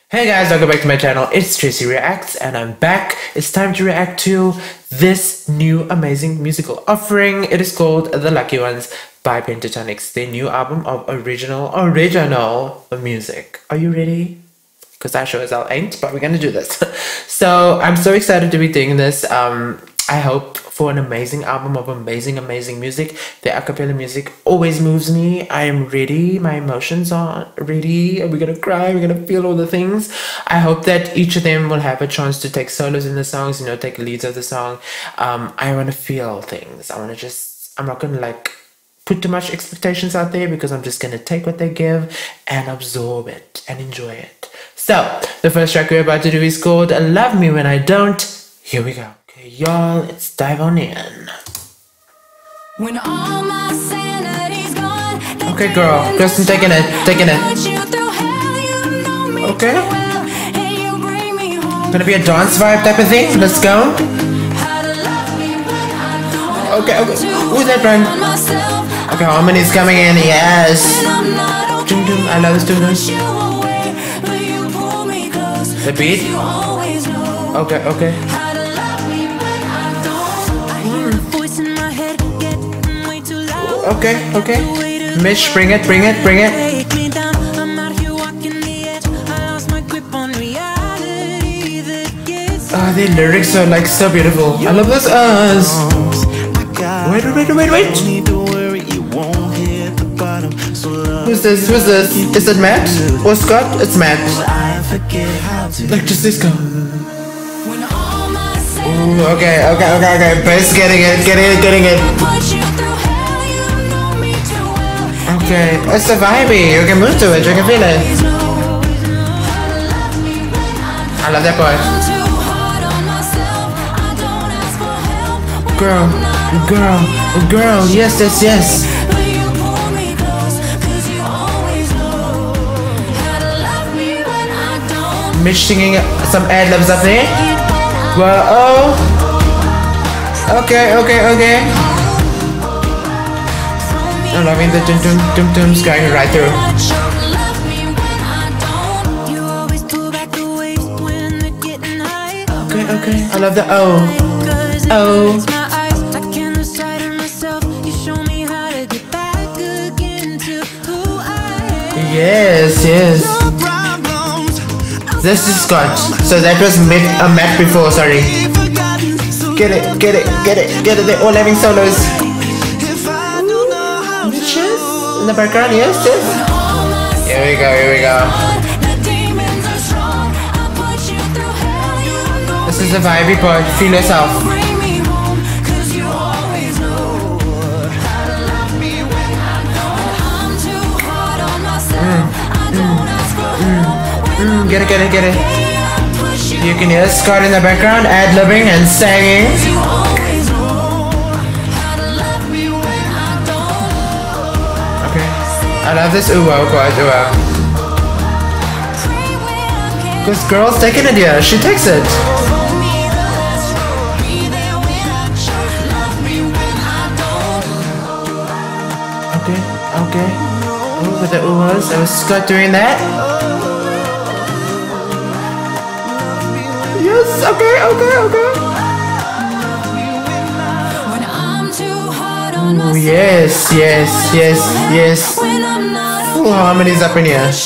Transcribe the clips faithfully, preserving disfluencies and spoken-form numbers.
Hey guys, welcome back to my channel. It's Tracy Reacts and I'm back. It's time to react to this new amazing musical offering. It is called The Lucky Ones by Pentatonix, their new album of original, original music. Are you ready? Because I sure as hell ain't, but we're gonna do this. So I'm so excited to be doing this. Um, I hope for an amazing album of amazing, amazing music. The acapella music always moves me. I am ready. My emotions are ready. We're gonna cry. We're gonna feel all the things. I hope that each of them will have a chance to take solos in the songs, you know, take leads of the song. Um, I want to feel things. I want to just, I'm not gonna like put too much expectations out there because I'm just gonna take what they give and absorb it and enjoy it. So, the first track we're about to do is called Love Me When I Don't. Here we go. Okay, y'all, let's dive on in. When all my sanity's gone, okay, girl, Kristen taking it, taking it. Okay. Gonna be a dance vibe type of thing. Let's go. Okay, okay. Who's that friend? Okay, harmony's coming in. Yes. I love this tune. The beat. Okay, okay. Okay, okay. Mitch, bring it, bring it, bring it. Ah, oh, the lyrics are like so beautiful. I love this. Uh, wait, wait, wait, wait. Who's this? Who's this? Is it Matt or Scott? It's Matt. Like just this go. Ooh, okay, okay, okay, okay. Bass getting it, getting it, getting it. Okay, it's the vibey. You can move to it. You can feel it. I love that part. Girl, girl, girl. Yes, yes, yes. Mitch singing some ad libs up there. Well, oh. Okay, okay, okay. I'm loving the dum dum dum dums going right through. Okay, okay. I love the oh. Oh. Yes, yes. This is Scott. So that was mid a uh, Matt before, sorry. Get it, get it, get it, get it. They're all having solos. In the background, yes, yes. Here we go, here we go. This is the vibey part. Feel yourself. Mm, mm, mm, mm. Get it, get it, get it. You can hear Scott in the background ad-libbing and singing. I love this ooh wow quite ooh wow. This girl's taking it here, she takes it. Okay, okay. Oh, with the ooh wows, I was Scott doing that. Yes, okay, okay, okay. Ooh, yes, yes, yes, yes. Ooh, harmony's up in here.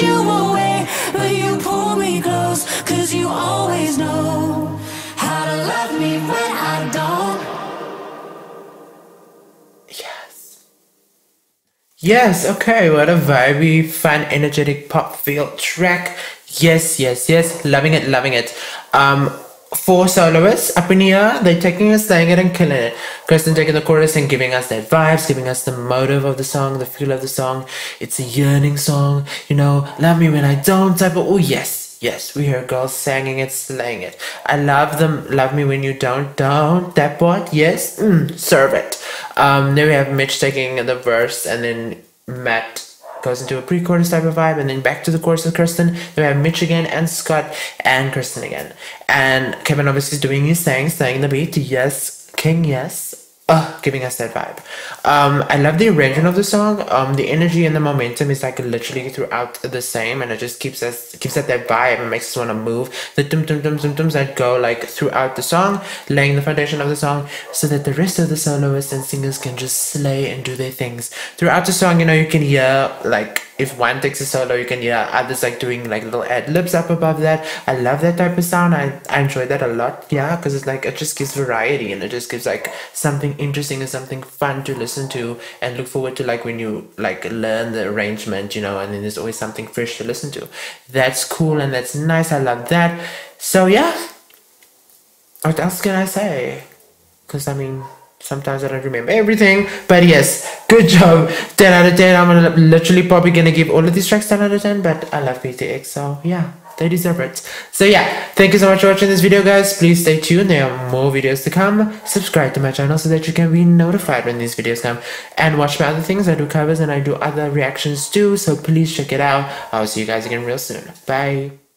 Yes. Yes, okay, what a vibey, fun, energetic pop feel track. Yes, yes, yes. Loving it, loving it. Um Four soloists up in here, they're taking it, staying it and killing it. Kristen taking the chorus and giving us that vibes, giving us the motive of the song, the feel of the song. It's a yearning song, you know, love me when I don't type of, oh yes, yes, we hear girls singing it, slaying it. I love them, love me when you don't, don't, that part, yes, mm, serve it. Um, then we have Mitch taking the verse and then Matt goes into a pre-chorus type of vibe and then back to the chorus with Kristen. Then we have Mitch again and Scott and Kristen again. And Kevin obviously is doing his thing, staying the beat. Yes, King, yes. uh, giving us that vibe. Um, I love the arrangement of the song. Um, the energy and the momentum is like literally throughout the same, and it just keeps us keeps us that vibe and makes us want to move. The dum dum dum dum dums that go like throughout the song, laying the foundation of the song, so that the rest of the soloists and singers can just slay and do their things throughout the song. You know, you can hear like if one takes a solo, you can hear others like doing like little ad libs up above that. I love that type of sound. I, I enjoy that a lot. Yeah, because it's like it just gives variety and it just gives like something interesting and something fun to listen to and look forward to, like when you like learn the arrangement, you know, and then there's always something fresh to listen to. That's cool and that's nice. I love that. So yeah, what else can I say? Because I mean, sometimes I don't remember everything, but yes, good job. ten out of ten. I'm gonna literally probably gonna give all of these tracks ten out of ten, but I love P T X, so yeah, they deserve it. So yeah, thank you so much for watching this video, guys. Please stay tuned. There are more videos to come. Subscribe to my channel so that you can be notified when these videos come, and watch my other things. I do covers and I do other reactions too, so please check it out. I'll see you guys again real soon. Bye.